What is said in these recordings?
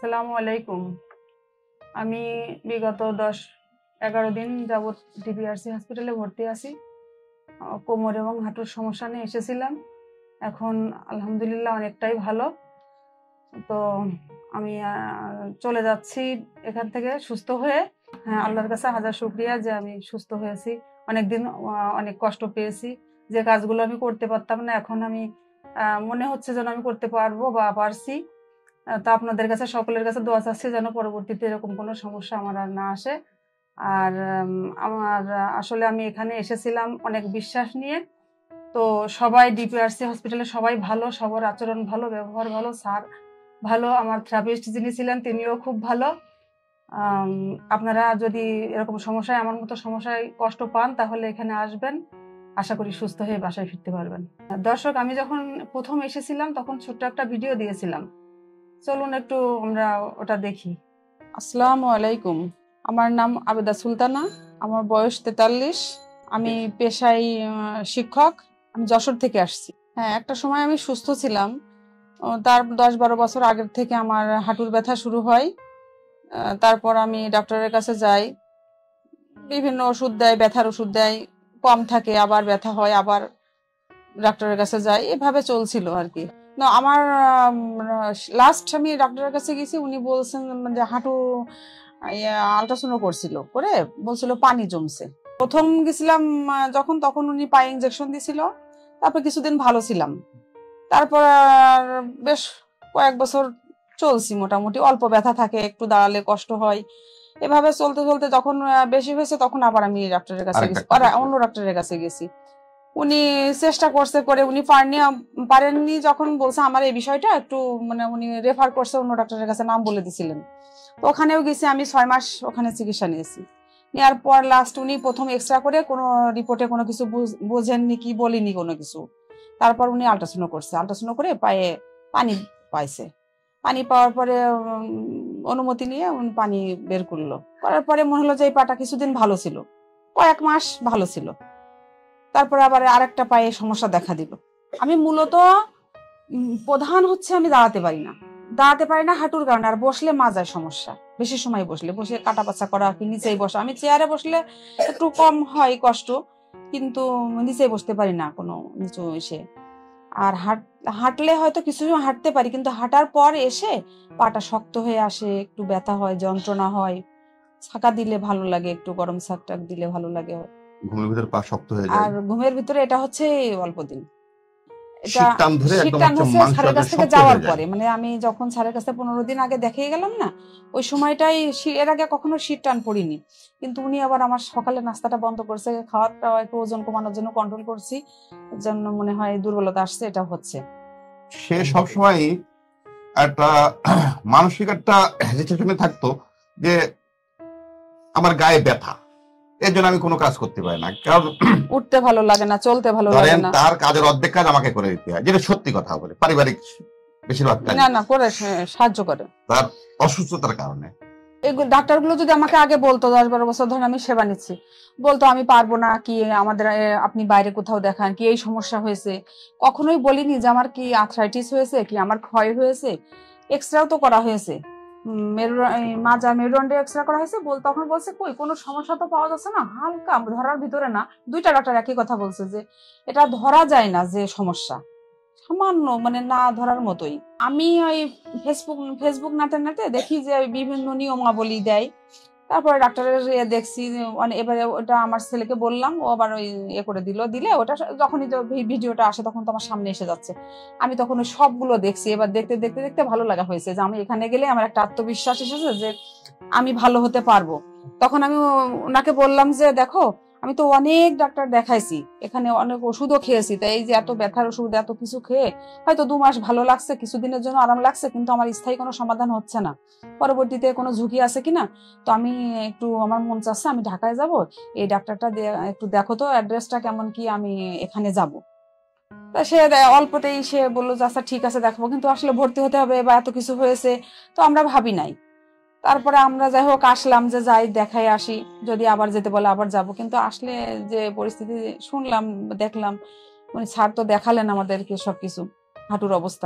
আসসালামু আলাইকুম। আমি বিগত 10-11 দিন যাবৎ ডিপিআরসি হসপিটালে ভর্তি আছি। কোমর এবং হাঁটুর সমস্যা নিয়ে এসেছিলাম। এখন আলহামদুলিল্লাহ অনেকটাই ভালো। তো আমি চলে যাচ্ছি এখান থেকে সুস্থ হয়ে। হ্যাঁ, আল্লাহর কাছে হাজার শুকরিয়া যে আমি সুস্থ হয়েছি। অনেকদিন অনেক কষ্ট পেয়েছি, যে কাজগুলো আমি করতে পারতাম না, এখন আমি মনে হচ্ছে যেন আমি করতে পারবো বা পারছি। তো আপনাদের কাছে সকলের কাছে দোয়া চাচ্ছি যেন পরবর্তীতে এরকম কোনো সমস্যা আমার আর না আসে। আর আমার আসলে আমি এখানে এসেছিলাম অনেক বিশ্বাস নিয়ে। তো সবাই ডিপিআরসি হসপিটালে সবাই ভালো, সবার আচরণ ভালো, ব্যবহার ভালো, স্যার ভালো, আমার থেরাপিস্ট যিনি ছিলেন তিনিও খুব ভালো। আপনারা যদি এরকম সমস্যায়, আমার মতো সমস্যায় কষ্ট পান, তাহলে এখানে আসবেন। আশা করি সুস্থ হয়ে বাসায় ফিরতে পারবেন। দর্শক, আমি যখন প্রথম এসেছিলাম তখন ছোট্ট একটা ভিডিও দিয়েছিলাম, চলুন একটু আমরা ওটা দেখি। আসসালামু আলাইকুম, আমার নাম আবেদা সুলতানা, আমার বয়স 43, আমি পেশায় শিক্ষক, আমি যশোর থেকে আসছি। হ্যাঁ, একটা সময় আমি সুস্থ ছিলাম, তার 10-12 বছর আগের থেকে আমার হাঁটুর ব্যথা শুরু হয়। তারপর আমি ডাক্তারের কাছে যাই, বিভিন্ন ওষুধ দেয়, ব্যথার ওষুধ দেয়, কম থাকে, আবার ব্যথা হয়, আবার ডাক্তারের কাছে যাই, এভাবে চলছিল আর কি। না, আমার লাস্ট আমি ডাক্তারের কাছে গেছি, উনি বলছেন যে হাঁটু আল্ট্রাসাউন্ড করছিল, করে বলছিল পানি জমছে। প্রথম গেছিলাম যখন, তখন উনি পায়ে ইনজেকশন দিছিল, তারপর কিছুদিন ভালো ছিলাম। তারপর বেশ কয়েক বছর চলছি, মোটামুটি অল্প ব্যথা থাকে, একটু দাঁড়ালে কষ্ট হয়, এভাবে চলতে চলতে যখন বেশি হয়েছে তখন আবার আমি ডাক্তারের কাছে গেছি, অন্য ডাক্তারের কাছে গেছি। উনি চেষ্টা করছে, করে উনি পারেননি, যখন বলছে আমার এই বিষয়টা একটু, মানে উনি রেফার করছে অন্য ডাক্তারের কাছে, নাম বলে দিছিলেন। তো ওখানেও গেছি, আমি 6 মাস ওখানে চিকিৎসা নিয়েছি। নেওয়ার পর লাস্ট উনি প্রথম এক্সরে করে কোনো রিপোর্টে কোনো কিছু বোঝেননি, কি বলিনি কোনো কিছু। তারপর উনি আল্ট্রাসাউন্ড করছে, আল্ট্রাসাউন্ড করে পায়ে পানি পাইছে। পানি পাওয়ার পরে অনুমতি নিয়ে উনি পানি বের করলো, করার পরে মনে হলো যে এই পাটা কিছুদিন ভালো ছিল, কয়েক মাস ভালো ছিল। তারপরে আবার আরেকটা পায়ে সমস্যা দেখা দিল। আমি মূলত প্রধান হচ্ছে আমি দাঁড়াতে পারি না হাঁটুর কারণে, আর বসলে মাজায় সমস্যা, বেশি সময় বসে কাটা বাচ্চা করা, কি নিচেই বসা, আমি চেয়ারে বসলে একটু কম হয় কষ্ট, কিন্তু নিচেই বসতে পারি না কোনো নিচু এসে। আর হাঁটলে হয়তো কিছু সময় হাঁটতে পারি, কিন্তু হাঁটার পর এসে পাটা শক্ত হয়ে আসে, একটু ব্যথা হয়, যন্ত্রণা হয়, ছাকা দিলে ভালো লাগে, একটু গরম ছাক দিলে ভালো লাগে, ঘুমের ভিতরে পা শক্ত হয়ে যায়। আর ঘুমের ভিতরে এটা হচ্ছে অল্প দিন, শীত টান ধরে একদম স্যারের কাছ থেকে যাওয়ার পরে, মানে আমি যখন স্যারের কাছে 15 দিন আগে দেখিয়ে গেলাম না, ওই সময়টাই, এর আগে কখনো শীত টান পড়িনি। কিন্তু উনি আবার আমার সকালে নাস্তাটা বন্ধ করছে, খাওয়াটা একটু ওজন কমানোর জন্য কন্ট্রোল করছি, এর জন্য মনে হয় দুর্বলতা আসছে, এটা হচ্ছে। সে সবসময় একটা মানসিক একটা হেজিটেশনে থাকতো যে আমার গায়ে ব্যথা, এর জন্য আমি কোনো কাজ করতে পারি না, কারণ উঠতে ভালো লাগে না, চলতে ভালো লাগে না, তার কাজের অর্ধেক কাজ আমাকে করে দিতে হয়, যেটা সত্যি কথা বলে, পারিবারিক বেশিরভাগ কাজ না করে সাহায্য করে তার অসুস্থতার কারণে। এগুলো ডাক্তারগুলো যদি আমাকে আগে বলতো, 10-12 বছর ধরে আমি সেবা নিচ্ছি, বলতো আমি পারবো না, কি আমাদের আপনি বাইরে কোথাও দেখান, কি এই সমস্যা হয়েছে, কখনোই বলিনি যে আমার কি আর্থ্রাইটিস হয়েছে, কি আমার ক্ষয় হয়েছে। এক্সরেও তো করা হয়েছে, মাজা মেরুদণ্ডে এক্সরে করা হয়েছে, তখন বলছে কই কোনো সমস্যা তো পাওয়া যাচ্ছে না, হালকা ধরার ভিতরে না। 2টা ডাক্তার একই কথা বলছে যে এটা ধরা যায় না, যে সমস্যা সামান্য, মানে না ধরার মতোই। আমি ওই ফেসবুক নাতে দেখি যে বিভিন্ন নিয়মাবলী দেয়, তারপরে ডাক্তারের দেখছি, মানে এবারে ওটা আমার ছেলেকে বললাম, ও আবার ওই করে দিলে ওটা যখনই তো ভিডিওটা আসে তখন তো আমার সামনে এসে যাচ্ছে, আমি তখন ওই সবগুলো দেখছি। এবার দেখতে দেখতে দেখতে ভালো লাগা হয়েছে যে আমি এখানে গেলে আমার একটা আত্মবিশ্বাস এসেছে যে আমি ভালো হতে পারবো। তখন আমি ওনাকে বললাম যে দেখো, আমি তো অনেক ডাক্তার দেখাইছি, এখানে অনেক ওষুধও খেয়েছি, তাই এই যে এত ব্যথার ওষুধ এত কিছু খেয়ে হয়তো 2 মাস ভালো লাগছে, কিছুদিনের জন্য আরাম লাগছে, কিন্তু আমার স্থায়ী কোনো সমাধান হচ্ছে না, পরবর্তীতে কোনো ঝুঁকি আছে কিনা। তো আমি একটু, আমার মন চাচ্ছে আমি ঢাকায় যাব, এই ডাক্তারটা একটু দেখো তো অ্যাড্রেসটা কেমন, কি আমি এখানে যাব। তা সে অল্পতেই সে বললো যে আচ্ছা ঠিক আছে দেখবো, কিন্তু আসলে ভর্তি হতে হবে বা এত কিছু হয়েছে, তো আমরা ভাবি নাই। তারপরে আমরা যাই হোক আসলাম, যে যাই দেখাই আসি, যদি আবার যেতে বলে আবার যাব। কিন্তু আসলে যে পরিস্থিতি শুনলাম, দেখলাম, মানে স্যার তো দেখালেন আমাদেরকে সবকিছু, হাঁটুর অবস্থা,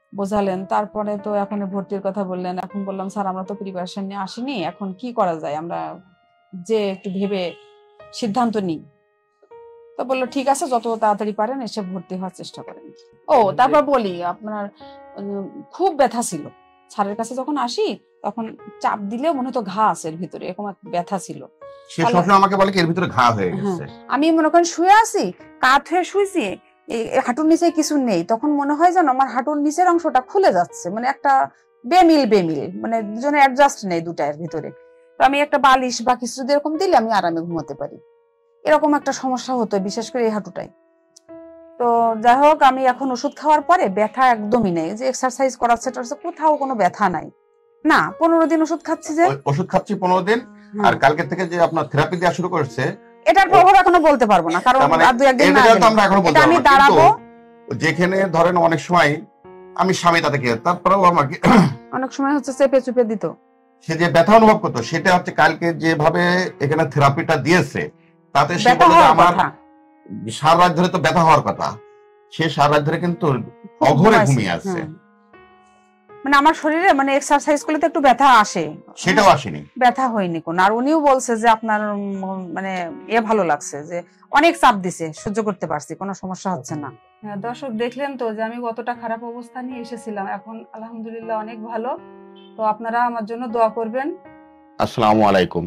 বোঝালেন, তারপরে তো এখন ভর্তির কথা বললেন। এখন বললাম স্যার আমরা তো প্রিপারেশন নিয়ে আসিনি, এখন কি করা যায়, আমরা যে একটু ভেবে সিদ্ধান্ত নিই। তো বললো ঠিক আছে, যত তাড়াতাড়ি পারেন এসে ভর্তি হওয়ার চেষ্টা করেন। ও তারপর বলি, আপনার খুব ব্যথা ছিল। স্যারের কাছে যখন আসি তখন চাপ দিলেও মনে হতো ঘা আছে এর ভিতরে, এরকম একটা ব্যথা ছিল। সে সবসময় আমাকে বলে কি এর ভিতরে ঘা হয়ে হ্যাঁ, গেছে। আমি মনে করেন শুয়ে আছি, কাত হয়ে শুয়েছি, এই হাঁটুর নিচে কিছু নেই, তখন মনে হয় যেন আমার হাঁটুর নিচের অংশটা খুলে যাচ্ছে, মানে একটা বেমিল বেমিল, মানে দুজনে অ্যাডজাস্ট নেই দুটার ভিতরে। তো আমি একটা বালিশ বা কিছু যদি এরকম দিলে আমি আরামে ঘুমাতে পারি, এরকম একটা সমস্যা হতো, বিশেষ করে এই হাঁটুটাই। তো যাই হোক, আমি এখন ওষুধ খাওয়ার পরে ব্যথা একদমই নেই, যে এক্সারসাইজ করাচ্ছে কোথাও কোনো ব্যথা নাই। না, 15 দিন ওষুধ খাচ্ছি, যে ওষুধ খাচ্ছি 15 দিন, আর কালকে থেকে যে আপনার থেরাপি দেওয়া শুরু করেছে, এটার প্রভাব এখনো বলতে পারবো না, কারণ আর 2-1 দিন না গেলে আমরা এখনো বলতে আমি পারবো না। দাঁড়াবো। যেখানে ধরেন অনেক সময় আমি স্বামী তাদেরকে, তারপরেও আমাকে অনেক সময় হচ্ছে চেপে চুপে দিত, সে যে ব্যথা অনুভব করতো, সেটা হচ্ছে কালকে যেভাবে এখানে থেরাপিটা দিয়েছে তাতে সে ব্যথা বলে যে হওয়ার আমার কথা। সারা রাত ধরে তো ব্যথা হওয়ার কথা, সে সারা রাত ধরে কিন্তু অঘরে ঘুমিয়ে আছে। মানে আমার শরীরে মানে এক্সারসাইজ করলে তো একটু ব্যথা আসে, সেটাও আসেনি, ব্যথা হয়নি কোন। আর উনিও বলছে যে আপনার মানে ভালো লাগছে, যে অনেক চাপ দিছে, সহ্য করতে পারছি, কোনো সমস্যা হচ্ছে না। দর্শক দেখলেন তো যে আমি কতটা খারাপ অবস্থা নিয়ে এসেছিলাম, এখন আলহামদুলিল্লাহ অনেক ভালো। তো আপনারা আমার জন্য দোয়া করবেন। আসসালামু আলাইকুম।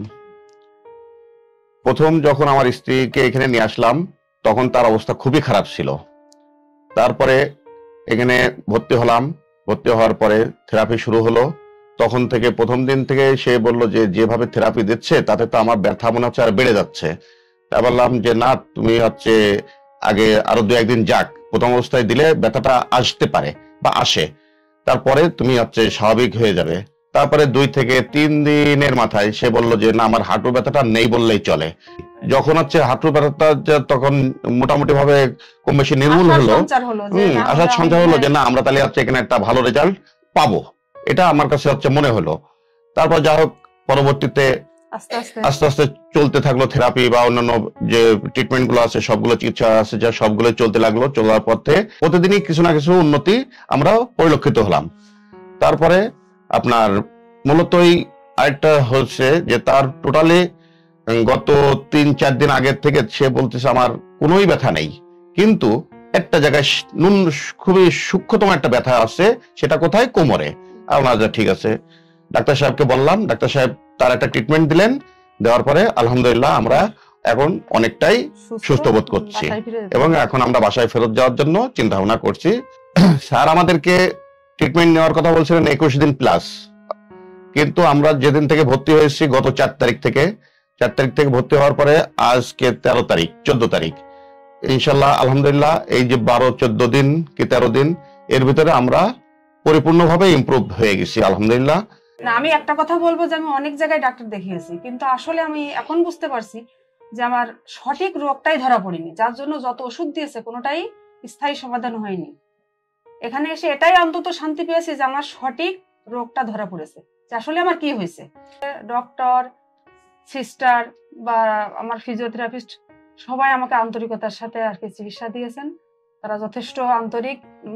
প্রথম যখন আমার স্ত্রীকে এখানে নিয়ে আসলাম তখন তার অবস্থা খুবই খারাপ ছিল। তারপরে এখানে ভর্তি হলাম, ভর্তি হওয়ার পরে থেরাপি শুরু হলো। তখন থেকে প্রথম দিন থেকে সে বলল যে যেভাবে থেরাপি দিচ্ছে তাতে তো আমার ব্যথা মনে হচ্ছে আর বেড়ে যাচ্ছে। তা বললাম যে না, তুমি হচ্ছে আগে আরো 2-1 দিন যাক, প্রথম অবস্থায় দিলে ব্যথাটা আসতে পারে বা আসে, তারপরে তুমি হচ্ছে স্বাভাবিক হয়ে যাবে। তারপরে 2 থেকে 3 দিনের মাথায় সে বলল যে না, আমার হাঁটু ব্যথাটা নেই বললেই চলে। যখন হচ্ছে হাঁটু ব্যথাটা তখন মোটামুটি ভাবে কম বেশি নির্মূল হলো, আশার সঞ্চার হলো যে না, আমরা তাহলে হচ্ছে এখানে একটা ভালো রেজাল্ট পাবো, এটা আমার কাছে হচ্ছে মনে হলো। তারপর যা হোক, পরবর্তীতে আস্তে আস্তে আস্তে আস্তে চলতে থাকলো থেরাপি বা অন্যান্য যে ট্রিটমেন্ট গুলো আছে, সবগুলো চিকিৎসা আছে যা, সবগুলো চলতে লাগলো। চলার পথে প্রতিদিনই কিছু না কিছু উন্নতি আমরা পরিলক্ষিত হলাম। তারপরে আপনার মূলতই আরেকটা হচ্ছে যে তার টোটালি গত 3-4 দিন আগের থেকে সে বলতেছে আমার কোনোই ব্যথা নেই, কিন্তু একটা জায়গায় খুবই সূক্ষ্মতম একটা ব্যথা আছে। সেটা কোথায়? কোমরে। আমরা ঠিক আছে, ডাক্তার সাহেবকে বললাম, ডাক্তার সাহেব তার একটা ট্রিটমেন্ট দিলেন। দেওয়ার পরে আলহামদুলিল্লাহ আমরা এখন অনেকটাই সুস্থ বোধ করছি এবং এখন আমরা বাসায় ফেরত যাওয়ার জন্য চিন্তা ভাবনা করছি। স্যার আমাদেরকে ট্রিটমেন্ট নেওয়ার কথা বলছিলেন 21 দিন প্লাস, কিন্তু আমরা যেদিন থেকে ভর্তি হয়েছি গত 4 তারিখ থেকে ভর্তি হওয়ার পরে আজকে 13 তারিখ 14 তারিখ, ইনশাল্লাহ আলহামদুলিল্লাহ এই যে 12-14 দিন কি 13 দিন এর ভিতরে আমরা পরিপূর্ণভাবে ইমপ্রুভ হয়ে গেছি আলহামদুলিল্লাহ। না, আমি একটা কথা বলবো যে আমি অনেক জায়গায় ডাক্তার দেখিয়েছি, কিন্তু আসলে আমি এখন বুঝতে পারছি যে আমার সঠিক রোগটাই ধরা পড়েনি, যার জন্য যত ওষুধ দিয়েছে কোনোটাই স্থায়ী সমাধান হয়নি। এখানে এসে এটাই অন্তত শান্তি পেয়েছি যে আমার সঠিক রোগটা ধরা পড়েছে, যে আসলে আমার কি হয়েছে। ডক্টর, সিস্টার বা আমার ফিজিওথেরাপিস্ট সবাই আমাকে আন্তরিকতার সাথে আর কি চিকিৎসা দিয়েছেন। তারা যথেষ্ট আন্তরিক,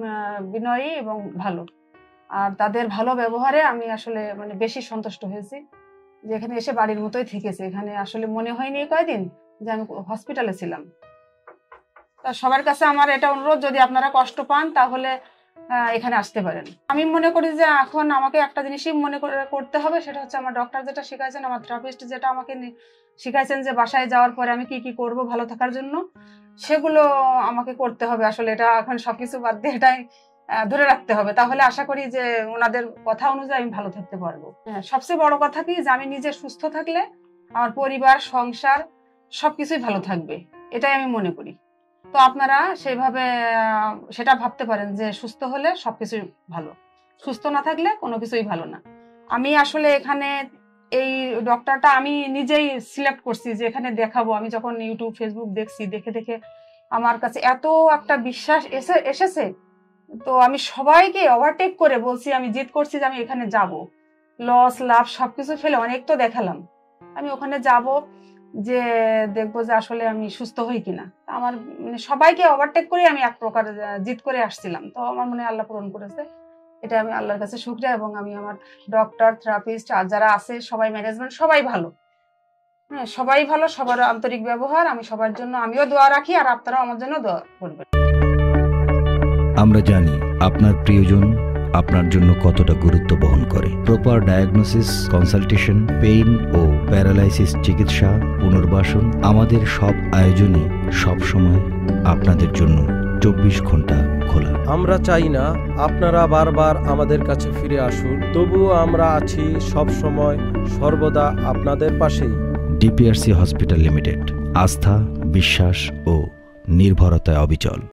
বিনয়ী এবং ভালো। আর তাদের ভালো ব্যবহারে আমি আসলে মানে বেশি সন্তুষ্ট হয়েছি, যে এখানে এসে বাড়ির মতোই থেকেছে। এখানে আসলে মনে হয়নি কয়েকদিন যে আমি হসপিটালে ছিলাম। তা সবার কাছে আমার এটা অনুরোধ, যদি আপনারা কষ্ট পান তাহলে এখানে আসতে পারেন। আমি মনে করি যে এখন আমাকে একটা জিনিসই মনে করতে হবে, সেটা হচ্ছে আমার ডক্টর যেটা শিখাইছেন, আমার থেরাপিস্ট যেটা আমাকে শিখাইছেন যে বাসায় যাওয়ার পরে আমি কি কি করব ভালো থাকার জন্য, সেগুলো আমাকে করতে হবে। আসলে এটা এখন সবকিছু বাদ দিয়ে এটাই ধরে রাখতে হবে, তাহলে আশা করি যে ওনাদের কথা অনুযায়ী আমি ভালো থাকতে পারবো। সবচেয়ে বড় কথা কি, যে আমি নিজে সুস্থ থাকলে আমার পরিবার, সংসার সবকিছুই ভালো থাকবে, এটাই আমি মনে করি। তো আপনারা সেইভাবে সেটা ভাবতে পারেন যে সুস্থ হলে সবকিছুই ভালো, সুস্থ না থাকলে কোনো কিছুই ভালো না। আমি আসলে এখানে এই ডক্টরটা আমি নিজেই সিলেক্ট করছি যে এখানে দেখাবো। আমি যখন ইউটিউব, ফেসবুক দেখছি, দেখে দেখে আমার কাছে এত একটা বিশ্বাস এসেছে, তো আমি সবাইকে ওভারটেক করে বলছি, আমি জিদ করছি যে আমি এখানে যাব, লস লাভ সবকিছু ফেলে অনেক তো দেখালাম, আমি ওখানে যাব, যে দেখবো যে আসলে আমি সুস্থ হই কিনা। আমার মানে সবাইকে ওভারটেক করে আমি এক প্রকার জিদ করে আসছিলাম, তো আমার মনে আল্লাহ পূরণ করেছে। এটা আমি আল্লাহর কাছে শুকরিয়া, এবং আমি আমার ডক্টর, থেরাপিস্ট আর যারা আছে সবাই, ম্যানেজমেন্ট সবাই ভালো। হ্যাঁ, সবাই ভালো, সবার আন্তরিক ব্যবহার। আমি সবার জন্য আমিও দোয়া রাখি, আর আপনারাও আমার জন্য দোয়া করবেন। আমরা জানি আপনার প্রিয়জন আপনার জন্য কতটা গুরুত্ব বহন করে। প্রপার ডায়াগনোসিস, কনসালটেশন, পেইন ও প্যারালাইসিস চিকিৎসা, পুনর্বাসন, আমাদের সব আয়োজনই সবসময় আপনাদের জন্য 24 ঘন্টা খোলা। আমরা চাই না আপনারা বারবার আমাদের কাছে ফিরে আসুন, তবুও আমরা আছি সব সময় সর্বদা আপনাদের পাশেই। ডিপিআরসি হসপিটাল লিমিটেড, আস্থা, বিশ্বাস ও নির্ভরতায় অবিচল।